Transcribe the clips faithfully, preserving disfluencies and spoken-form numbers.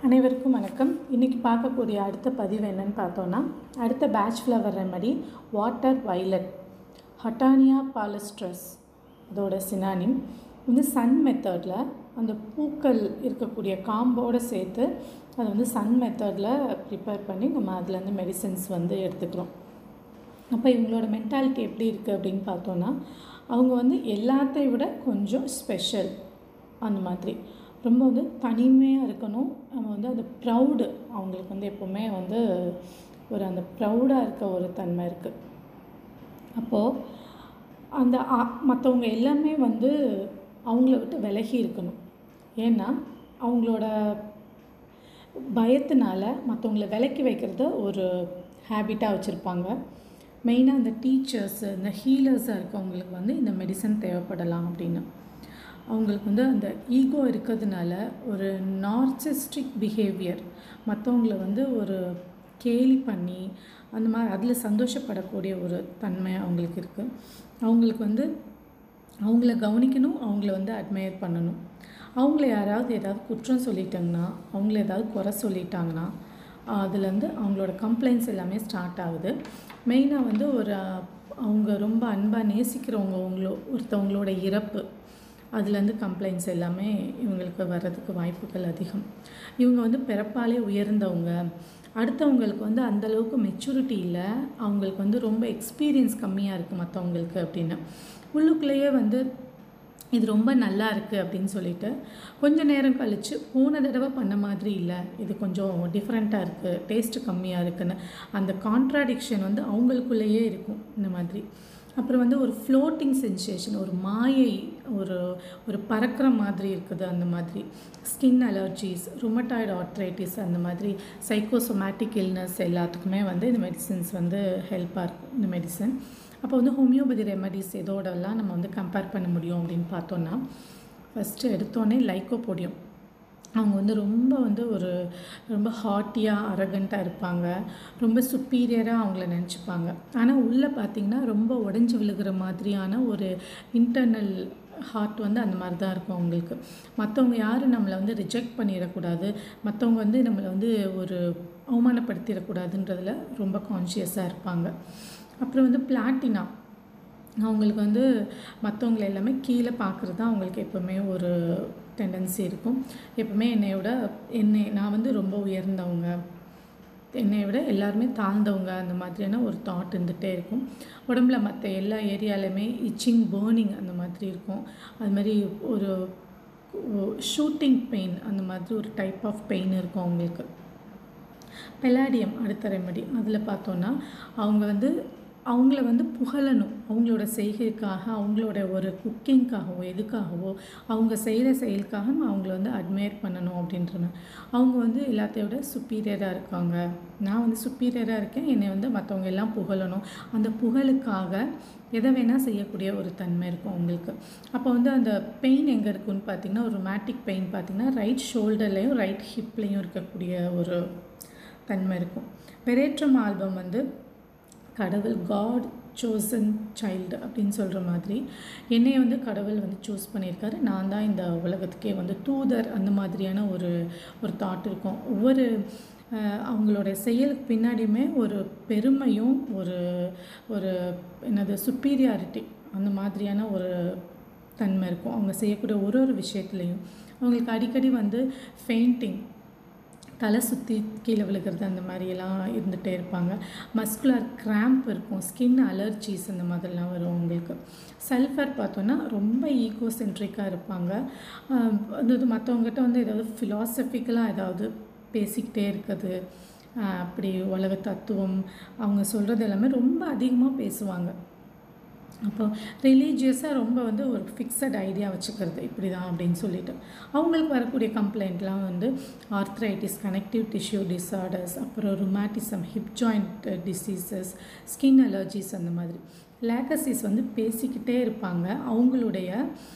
அனைவருக்கும் வணக்கம். இன்றைக்கி பார்க்கக்கூடிய அடுத்த பதிவு என்னென்னு பார்த்தோன்னா, அடுத்த batch flower remedy water violet Hottonia palustris அதோட சினானிம் வந்து சன் மெத்தடில் அந்த பூக்கள் இருக்கக்கூடிய காம்போடு சேர்த்து அதை வந்து சன் மெத்தடில் ப்ரிப்பேர் பண்ணி நம்ம அதுலேருந்து மெடிசன்ஸ் வந்து எடுத்துக்கிறோம். அப்போ இவங்களோட மென்டாலிட்டி எப்படி இருக்குது அப்படின்னு பார்த்தோன்னா, அவங்க வந்து எல்லாத்தையும் விட கொஞ்சம் ஸ்பெஷல், அந்த மாதிரி ரொம்ப வந்து தனிமையாக இருக்கணும். நம்ம வந்து அந்த ப்ரௌடு அவங்களுக்கு வந்து எப்போவுமே வந்து ஒரு அந்த ப்ரௌடாக இருக்க ஒரு தன்மை இருக்குது. அப்போது அந்த மற்றவங்க எல்லாமே வந்து அவங்கள விட்டு விலகி இருக்கணும். ஏன்னா அவங்களோட பயத்தினால மற்றவங்கள விலக்கி வைக்கிறத ஒரு ஹேபிட்டாக வச்சுருப்பாங்க. மெயினாக அந்த டீச்சர்ஸு இந்த ஹீலர்ஸாக இருக்கவங்களுக்கு வந்து இந்த மெடிசன் தேவைப்படலாம் அப்படின்னு. அவங்களுக்கு வந்து அந்த ஈகோ இருக்கிறதுனால ஒரு நார்சிஸ்டிக் பிஹேவியர், மற்றவங்கள வந்து ஒரு கேலி பண்ணி அந்த மாதிரி அதில் சந்தோஷப்படக்கூடிய ஒரு தன்மை அவங்களுக்கு இருக்குது. அவங்களுக்கு வந்து அவங்கள கவனிக்கணும், அவங்கள வந்து அட்மையர் பண்ணணும். அவங்கள யாராவது ஏதாவது குற்றம் சொல்லிட்டாங்கன்னா, அவங்கள ஏதாவது குறை சொல்லிட்டாங்கன்னா அதுலேருந்து அவங்களோட கம்ப்ளைண்ட்ஸ் எல்லாமே ஸ்டார்ட் ஆகுது. மெயினாக வந்து ஒரு அவங்க ரொம்ப அன்பாக நேசிக்கிறவங்க அவங்களோ ஒருத்தவங்களோட இறப்பு, அதுலேருந்து கம்ப்ளைண்ட்ஸ் எல்லாமே இவங்களுக்கு வர்றதுக்கு வாய்ப்புகள் அதிகம். இவங்க வந்து பிறப்பாலே உயர்ந்தவங்க, அடுத்தவங்களுக்கு வந்து அந்தளவுக்கு மெச்சூரிட்டி இல்லை, அவங்களுக்கு வந்து ரொம்ப எக்ஸ்பீரியன்ஸ் கம்மியாக இருக்குது மற்றவங்களுக்கு அப்படின்னு. உள்ளுக்குள்ளேயே வந்து இது ரொம்ப நல்லா இருக்குது அப்படின்னு சொல்லிட்டு கொஞ்சம் நேரம் கழித்து போன தடவை பண்ண மாதிரி இல்லை, இது கொஞ்சம் டிஃப்ரெண்ட்டாக இருக்குது, டேஸ்ட்டு கம்மியாக இருக்குன்னு அந்த கான்ட்ராடிக்ஷன் வந்து அவங்களுக்குள்ளேயே இருக்கும் இந்த மாதிரி. அப்புறம் வந்து ஒரு ஃப்ளோட்டிங் சென்சேஷன், ஒரு மாயை, ஒரு ஒரு பறக்கிற மாதிரி இருக்குது அந்த மாதிரி. ஸ்கின் அலர்ஜிஸ், ருமட்டாய்டு ஆர்த்ரைட்டிஸ், அந்த மாதிரி சைக்கோசோமேட்டிக் இல்னஸ் எல்லாத்துக்குமே வந்து இந்த மெடிசன்ஸ் வந்து ஹெல்ப்பாக இருக்கும் இந்த மெடிசன். அப்போ வந்து ஹோமியோபதி ரெமடிஸ் எதோடெல்லாம் நம்ம வந்து கம்பேர் பண்ண முடியும் அப்படின்னு பார்த்தோன்னா, ஃபஸ்ட்டு எடுத்தோடனே லைக்கோபோடியம். அவங்க வந்து ரொம்ப வந்து ஒரு ரொம்ப ஹாட்டியாக அரகண்ட்டாக இருப்பாங்க, ரொம்ப சுப்பீரியராக அவங்கள நினச்சிப்பாங்க. ஆனால் உள்ளே பார்த்திங்கன்னா ரொம்ப உடஞ்சி விழுகிற மாதிரியான ஒரு இன்டர்னல் ஹார்ட் வந்து அந்த மாதிரி தான் இருக்கும் அவங்களுக்கு. மற்றவங்க யாரும் நம்மளை வந்து ரிஜெக்ட் பண்ணிடக்கூடாது, மற்றவங்க வந்து நம்மளை வந்து ஒரு அவமானப்படுத்திடக்கூடாதுன்றதில் ரொம்ப கான்ஷியஸாக இருப்பாங்க. அப்புறம் வந்து பிளாட்டினா, அவங்களுக்கு வந்து மற்றவங்களை எல்லாமே கீழே பார்க்குறது தான் அவங்களுக்கு எப்போவுமே ஒரு டெண்டன்சி இருக்கும். எப்பவுமே என்னை விட என்னை நான் வந்து ரொம்ப உயர்ந்தவங்க, என்னை விட எல்லாருமே தாழ்ந்தவங்க, அந்த மாதிரியான ஒரு தாட் இருந்துகிட்டே இருக்கும். உடம்புல மற்ற எல்லா ஏரியாலையுமே இச்சிங், பேர்னிங் அந்த மாதிரி இருக்கும். அது மாதிரி ஒரு ஷூட்டிங் பெயின், அந்த மாதிரி ஒரு டைப் ஆஃப் பெயின் இருக்கும் அவங்களுக்கு. பெலாடியம் அடுத்த ரெமடி, அதில் பார்த்தோன்னா அவங்க வந்து அவங்கள வந்து புகழணும், அவங்களோட செய்கைக்காக, அவங்களோட ஒரு குக்கிங்காகவோ எதுக்காகவோ அவங்க செய்கிற செயலுக்காக நம்ம அவங்கள வந்து அட்மையர் பண்ணணும் அப்படின்றன. அவங்க வந்து எல்லாத்தையும் விட சுப்பீரியராக இருக்காங்க, நான் வந்து சுப்பீரியராக இருக்கேன், என்னை வந்து மற்றவங்க எல்லாம் புகழணும், அந்த புகழுக்காக எதை வேணால் செய்யக்கூடிய ஒரு தன்மை இருக்கும் அவங்களுக்கு. அப்போ வந்து அந்த பெயின் எங்கே இருக்குதுன்னு பார்த்திங்கன்னா, ஒரு ரொமாட்டிக் பெயின் பார்த்திங்கன்னா ரைட் ஷோல்டர்லேயும் ரைட் ஹிப்லேயும் இருக்கக்கூடிய ஒரு தன்மை இருக்கும். பெரேட்ரம் ஆல்பம் வந்து கடவுள், காட் சோசன் சைல்டு அப்படின்னு சொல்கிற மாதிரி என்னையை வந்து கடவுள் வந்து சூஸ் பண்ணியிருக்காரு, நான் தான் இந்த உலகத்துக்கே வந்து தூதர், அந்த மாதிரியான ஒரு ஒரு தாட் இருக்கும். ஒவ்வொரு அவங்களோட செயலுக்கு பின்னாடியுமே ஒரு பெருமையும் ஒரு ஒரு என்னது சுப்பீரியாரிட்டி, அந்த மாதிரியான ஒரு தன்மை இருக்கும் அவங்க செய்யக்கூடிய ஒரு ஒரு விஷயத்துலேயும். அவங்களுக்கு அடிக்கடி வந்து ஃபெயிண்டிங், தலை சுற்றி கீழே விழுகிறது, அந்த மாதிரியெல்லாம் இருந்துகிட்டே இருப்பாங்க. மஸ்குலர் கிராம்ப் இருக்கும், ஸ்கின் அலர்ஜிஸ் அந்த மாதிரிலாம் வரும் அவங்களுக்கு. சல்ஃபர் பார்த்தோன்னா ரொம்ப ஈகோ சென்ட்ரிக்காக இருப்பாங்க. அதாவது மற்றவங்ககிட்ட வந்து ஏதாவது ஃபிலாசபிக்கலாக ஏதாவது பேசிக்கிட்டே இருக்குது, அப்படி உலக தத்துவம் அவங்க சொல்கிறது எல்லாமே ரொம்ப அதிகமாக பேசுவாங்க. அப்போ ரிலீஜியஸாக ரொம்ப வந்து ஒரு ஃபிக்ஸட் ஐடியா வச்சுக்கிறது இப்படி தான் அப்படின்னு சொல்லிட்டு. அவங்களுக்கு வரக்கூடிய கம்ப்ளைண்ட்லாம் வந்து ஆர்த்ரைட்டிஸ், கனெக்டிவ் டிஷ்யூ டிஸார்டர்ஸ், அப்புறம் rheumatism, hip joint diseases, skin allergies, அந்த மாதிரி. லேகசிஸ் வந்து பேசிக்கிட்டே இருப்பாங்க. அவங்களுடைய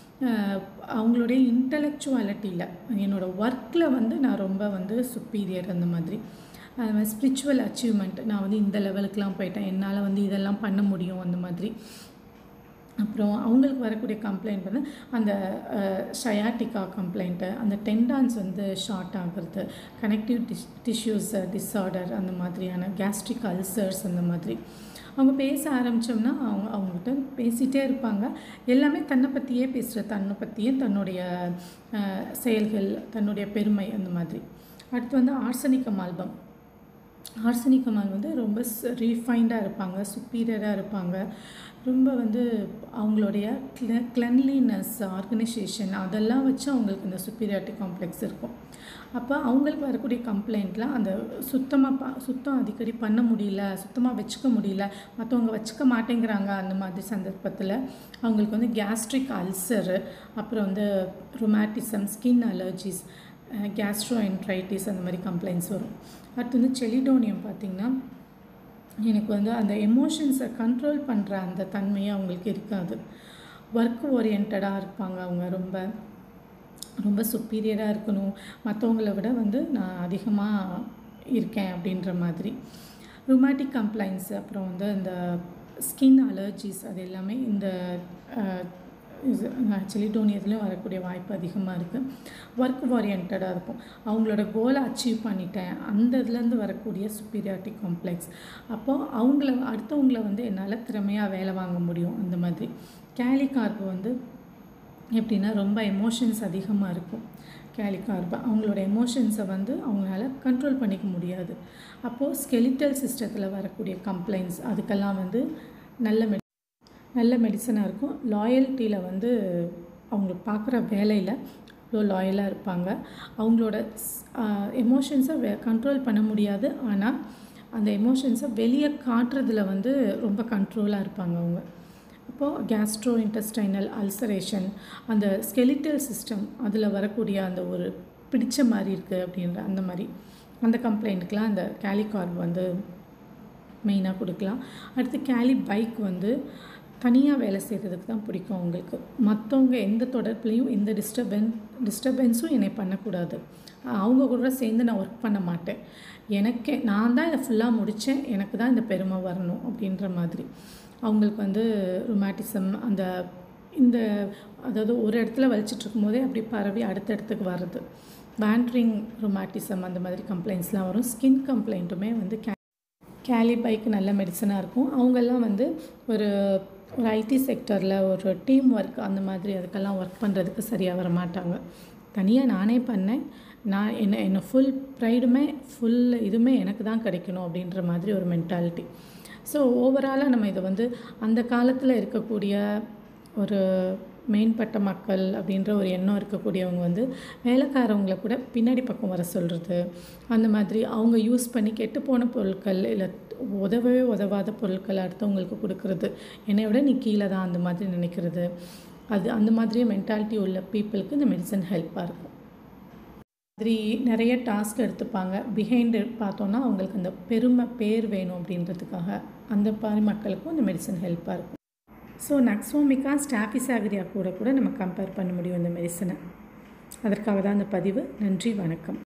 அவங்களுடைய இன்டலெக்சுவாலிட்டியில், என்னோடய ஒர்க்கில் வந்து நான் ரொம்ப வந்து சுப்பீரியர், அந்த மாதிரி. அது மாதிரி ஸ்பிரிச்சுவல் அச்சீவ்மெண்ட், நான் வந்து இந்த லெவலுக்கெலாம் போயிட்டேன், என்னால் வந்து இதெல்லாம் பண்ண முடியும், அந்த மாதிரி. அப்புறம் அவங்களுக்கு வரக்கூடிய கம்ப்ளைண்ட் வந்து அந்த ஷயாட்டிக்கா கம்ப்ளைண்ட்டு, அந்த டெண்டான்ஸ் வந்து ஷார்ட் ஆகிறது, கனெக்டிவ் டிஷ் டிஷ்யூஸ் டிஸார்டர், அந்த மாதிரியான கேஸ்ட்ரிக் அல்சர்ஸ், அந்த மாதிரி அவங்க பேச ஆரம்பித்தோம்னா அவங்க அவங்ககிட்ட பேசிகிட்டே இருப்பாங்க. எல்லாமே தன்னை பற்றியே பேசுகிற, தன்னை பற்றியே தன்னுடைய செயல்கள், தன்னுடைய பெருமை, அந்த மாதிரி. அடுத்து வந்து ஆர்சனிக்கம் ஆல்பம். ஆர்சனிக்கம் ஆல்பம் வந்து ரொம்ப ரீஃபைண்டாக இருப்பாங்க, சுப்பீரியராக இருப்பாங்க. ரொம்ப வந்து அவங்களுடைய க்ள க்ளென்லினஸ், ஆர்கனைசேஷன், அதெல்லாம் வச்சு அவங்களுக்கு இந்த சுப்பீரியாரிட்டி காம்ப்ளெக்ஸ் இருக்கும். அப்போ அவங்களுக்கு வரக்கூடிய கம்ப்ளைண்ட்லாம் அந்த சுத்தமாக ப சுத்தம் அடிக்கடி பண்ண முடியல, சுத்தமாக வச்சுக்க முடியல, மற்றவங்க வச்சுக்க மாட்டேங்கிறாங்க, அந்த மாதிரி சந்தர்ப்பத்தில் அவங்களுக்கு வந்து கேஸ்ட்ரிக் அல்சரு, அப்புறம் வந்து ருமேட்டிசம், ஸ்கின் அலர்ஜிஸ், கேஸ்ட்ரோஎன்ட்ரைட்டிஸ், அந்த மாதிரி கம்ப்ளைண்ட்ஸ் வரும். அடுத்து வந்து செலிடோனியம் பார்த்திங்கன்னா, எனக்கு வந்து அந்த எமோஷன்ஸை கண்ட்ரோல் பண்ணுற அந்த தன்மையை அவங்களுக்கு இருக்காது. ஒர்க் ஓரியன்டாக இருப்பாங்க. அவங்க ரொம்ப ரொம்ப சுப்பீரியராக இருக்கணும், மற்றவங்கள விட வந்து நான் அதிகமாக இருக்கேன் அப்படின்ற மாதிரி. ருமேட்டிக் கம்ப்ளைண்ட்ஸ், அப்புறம் வந்து இந்த ஸ்கின் அலர்ஜிஸ், அது எல்லாமே இந்த செலிடோனியத்துலேயும் வரக்கூடிய வாய்ப்பு அதிகமாக இருக்குது. ஒர்க் ஓரியன்டாக இருக்கும். அவங்களோட கோலை அச்சீவ் பண்ணிட்டேன், அந்த இதுலேருந்து வரக்கூடிய சுப்பீரியாரிட்டி காம்ப்ளெக்ஸ். அப்போது அவங்கள அடுத்தவங்கள வந்து என்னால் திறமையாக வேலை வாங்க முடியும், அந்த மாதிரி. கேலிகார்ப் வந்து எப்படின்னா ரொம்ப எமோஷன்ஸ் அதிகமாக இருக்கும். கேலிகார்ப் அவங்களோட எமோஷன்ஸை வந்து அவங்களால கண்ட்ரோல் பண்ணிக்க முடியாது. அப்போது ஸ்கெலிட்டல் சிஸ்டத்தில் வரக்கூடிய கம்ப்ளைண்ட்ஸ், அதுக்கெல்லாம் வந்து நல்ல மெடி நல்ல மெடிசனாக இருக்கும். லாயல்ட்டியில் வந்து அவங்க பார்க்குற வேலையில் இவ்வளோ லாயலாக இருப்பாங்க. அவங்களோட எமோஷன்ஸை வெ கண்ட்ரோல் பண்ண முடியாது, ஆனால் அந்த எமோஷன்ஸை வெளியே காட்டுறதுல வந்து ரொம்ப கண்ட்ரோலாக இருப்பாங்க அவங்க. அப்போது கேஸ்ட்ரோ இன்டெஸ்டைனல் அல்சரேஷன், அந்த ஸ்கெலிட்டல் சிஸ்டம், அதில் வரக்கூடிய அந்த ஒரு பிடிச்ச மாதிரி இருக்குது அப்படின்ற அந்த மாதிரி அந்த கம்ப்ளைண்ட்டுக்கெலாம் அந்த கேலிகார்ப் வந்து மெயினாக கொடுக்கலாம். அடுத்து கேலி பைக் வந்து தனியாக வேலை செய்கிறதுக்கு தான் பிடிக்கும் அவங்களுக்கு. மற்றவங்க எந்த தொடர்புலையும் எந்த டிஸ்டர்பன் டிஸ்டர்பன்ஸும் என்னை பண்ணக்கூடாது. அவங்க கூட சேர்ந்து நான் ஒர்க் பண்ண மாட்டேன். எனக்கே நான் தான் இதை ஃபுல்லாக முடித்தேன், எனக்கு தான் இந்த பெருமை வரணும் அப்படின்ற மாதிரி. அவங்களுக்கு வந்து ருமேட்டிசம், அந்த இந்த அதாவது ஒரு இடத்துல வலிச்சிட்ருக்கும் போதே அப்படி பரவி அடுத்த இடத்துக்கு வர்றது, பேண்ட்ரிங் ருமேட்டிசம், அந்த மாதிரி கம்ப்ளைண்ட்ஸ்லாம் வரும். ஸ்கின் கம்ப்ளைண்ட்டுமே வந்து கே கேலிபைக்கு நல்ல மெடிசனாக இருக்கும். அவங்கெல்லாம் வந்து ஒரு ஒரு ஐடி செக்டரில் ஒரு டீம் ஒர்க், அந்த மாதிரி அதுக்கெல்லாம் ஒர்க் பண்ணுறதுக்கு சரியாக வர மாட்டாங்க. தனியாக நானே பண்ணேன், நான் என்ன என்ன ஃபுல் ப்ரைடுமே ஃபுல் இதுவுமே எனக்கு தான் கிடைக்கணும் அப்படின்ற மாதிரி ஒரு மென்டாலிட்டி. ஸோ ஓவராலாக நம்ம இதை வந்து அந்த காலத்தில் இருக்கக்கூடிய ஒரு மேம்பட்ட மக்கள் அப்படின்ற ஒரு எண்ணம் இருக்கக்கூடியவங்க வந்து வேலைக்காரவங்களை கூட பின்னாடி பக்கம் வர சொல்கிறது, அந்த மாதிரி அவங்க யூஸ் பண்ணி கெட்டுப்போன பொருட்கள் இல்லை உதவவே உதவாத பொருட்கள் அடுத்தவங்களுக்கு கொடுக்கறது, என்னை விட நீ கீழே தான், அந்த மாதிரி நினைக்கிறது, அது அந்த மாதிரியே மென்டாலிட்டி உள்ள பீப்புளுக்கு இந்த மெடிசன் ஹெல்ப்பாக இருக்கும். மாதிரி நிறைய டாஸ்க் எடுத்துப்பாங்க. பிஹைண்டு பார்த்தோன்னா அவங்களுக்கு அந்த பெருமை பேர் வேணும் அப்படின்றதுக்காக அந்த மாதிரி மக்களுக்கும் இந்த மெடிசன் ஹெல்ப்பாக இருக்கும். ஸோ நக்ஸோமிகா ஸ்டாபிசாகிரியா கூட கூட நம்ம கம்பேர் பண்ண முடியும் இந்த மெடிசனை. அதற்காக தான் இந்த பதிவு. நன்றி, வணக்கம்.